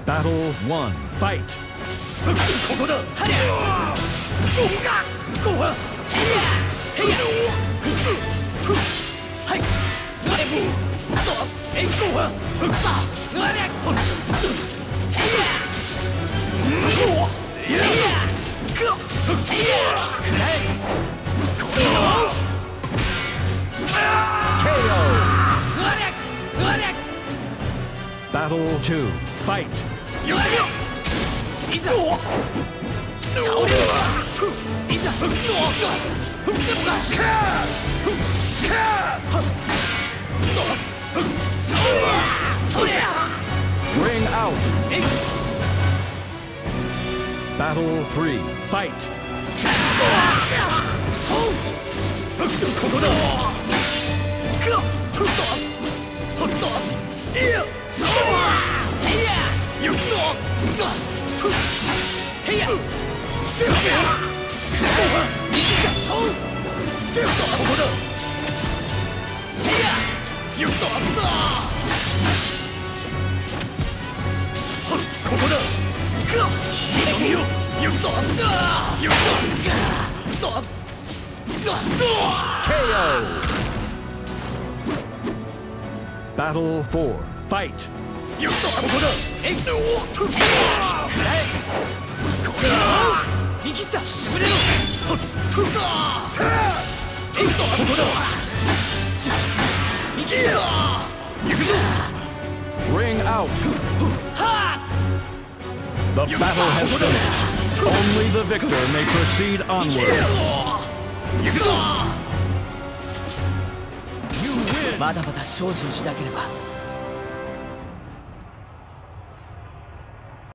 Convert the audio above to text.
Battle 1. Fight. ここだ。はりゃ。ごは。てや。はい。なれぶ。えんこは。なれ。てや。てや。くらえ。これよ。 KO. なれ。 Battle 2. Fight. よし。いざ。倒れる。いざ。 Ring out. Battle 3. Fight. ここだ。 KO. Battle 4. Fight. ここだ。これだ。生きた。しびれろ。ここだ。生きろ。行くぞ。 Ring out. The battle has finished. Only the victor may proceed onward. 行くぞ。 まだまだ精進しなければ